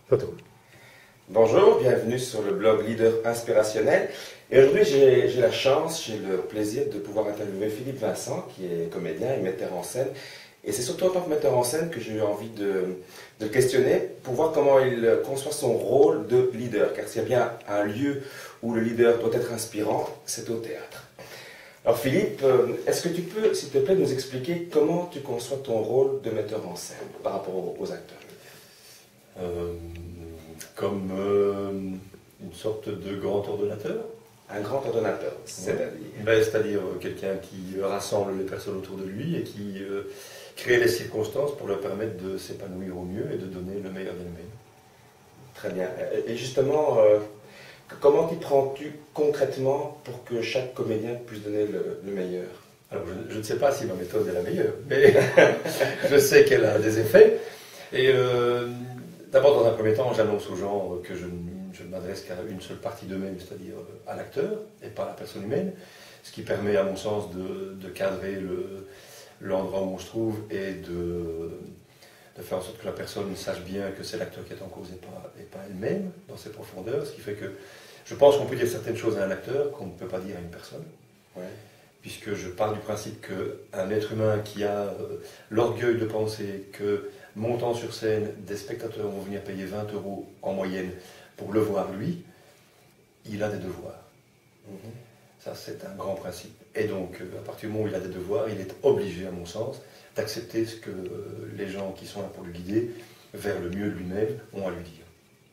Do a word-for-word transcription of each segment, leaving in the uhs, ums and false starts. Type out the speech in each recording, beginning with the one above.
Photo. Bonjour, bienvenue sur le blog Leader Inspirationnel. Et aujourd'hui, j'ai la chance, j'ai le plaisir de pouvoir interviewer Philippe Vincent, qui est comédien et metteur en scène. Et c'est surtout en tant que metteur en scène que j'ai eu envie de, de le questionner pour voir comment il conçoit son rôle de leader. Car s'il y a bien un lieu où le leader doit être inspirant, c'est au théâtre. Alors Philippe, est-ce que tu peux, s'il te plaît, nous expliquer comment tu conçois ton rôle de metteur en scène par rapport aux, aux acteurs? Euh, comme euh, une sorte de grand ordonnateur. Un grand ordonnateur, c'est-à-dire ben, C'est-à-dire quelqu'un qui rassemble les personnes autour de lui et qui euh, crée les circonstances pour leur permettre de s'épanouir au mieux et de donner le meilleur d'elle-même. Très bien. Et justement, euh, comment t'y prends-tu concrètement pour que chaque comédien puisse donner le, le meilleur? Alors, je, je ne sais pas si ma méthode est la meilleure, mais je sais qu'elle a des effets. Et euh, d'abord, dans un premier temps, j'annonce aux gens que je, je ne m'adresse qu'à une seule partie d'eux-mêmes, c'est-à-dire à l'acteur et pas à la personne humaine, ce qui permet, à mon sens, de, de cadrer l'endroit où on se trouve et de, de faire en sorte que la personne sache bien que c'est l'acteur qui est en cause et pas, et pas elle-même dans ses profondeurs, ce qui fait que je pense qu'on peut dire certaines choses à un acteur qu'on ne peut pas dire à une personne. Ouais. Puisque je pars du principe qu'un être humain qui a euh, l'orgueil de penser que, montant sur scène, des spectateurs vont venir payer vingt euros en moyenne pour le voir lui, il a des devoirs. Mm-hmm. Ça, c'est un grand principe. Et donc, à partir du moment où il a des devoirs, il est obligé, à mon sens, d'accepter ce que euh, les gens qui sont là pour le guider vers le mieux de lui-même ont à lui dire.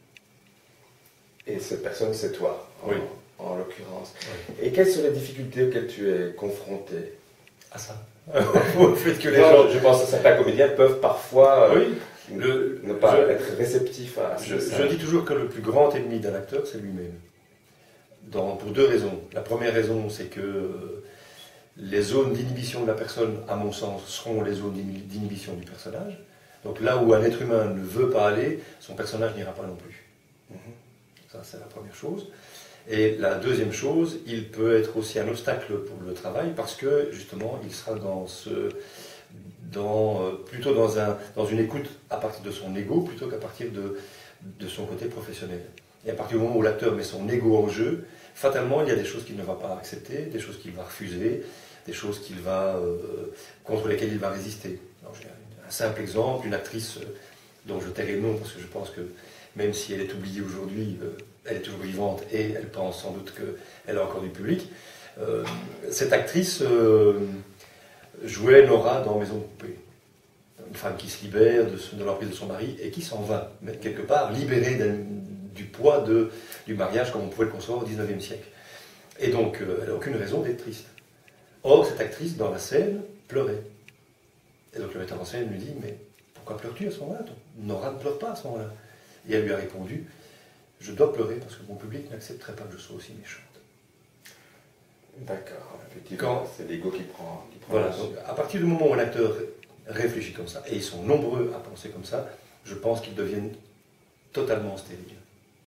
Et cette personne, c'est toi, en, oui. en l'occurrence. Oui. Et quelles sont les difficultés auxquelles tu es confronté? À ça. Au fait que les non, gens... Je pense que certains comédiens peuvent parfois oui, euh, le, ne pas je, être réceptifs à je, je dis toujours que le plus grand ennemi d'un acteur, c'est lui-même. Pour deux raisons. La première raison, c'est que euh, les zones d'inhibition de la personne, à mon sens, seront les zones d'inhibition du personnage. Donc là où un être humain ne veut pas aller, son personnage n'ira pas non plus. Mm-hmm. Ça, c'est la première chose. Et la deuxième chose, il peut être aussi un obstacle pour le travail parce que, justement, il sera dans ce, dans, plutôt dans, un, dans une écoute à partir de son ego plutôt qu'à partir de, de son côté professionnel. Et à partir du moment où l'acteur met son ego en jeu, fatalement, il y a des choses qu'il ne va pas accepter, des choses qu'il va refuser, des choses qu'il va, euh, contre lesquelles il va résister. J'ai un simple exemple, une actrice euh, dont je tairai le nom parce que je pense que même si elle est oubliée aujourd'hui, euh, elle est toujours vivante et elle pense sans doute qu'elle a encore du public. Euh, cette actrice euh, jouait Nora dans Maison de poupée. Une femme qui se libère de, de l'emprise de son mari et qui s'en va, mais quelque part libérée du poids de, du mariage comme on pouvait le concevoir au dix-neuvième siècle. Et donc, euh, elle n'a aucune raison d'être triste. Or, cette actrice, dans la scène, pleurait. Et donc le metteur en scène lui dit, mais pourquoi pleures-tu à ce moment-là? Nora ne pleure pas à ce moment-là. Et elle lui a répondu, je dois pleurer parce que mon public n'accepterait pas que je sois aussi méchante. D'accord, effectivement, c'est l'ego qui prend, qui prend voilà, donc, à partir du moment où un acteur réfléchit comme ça, et ils sont nombreux à penser comme ça, je pense qu'ils deviennent totalement stériles.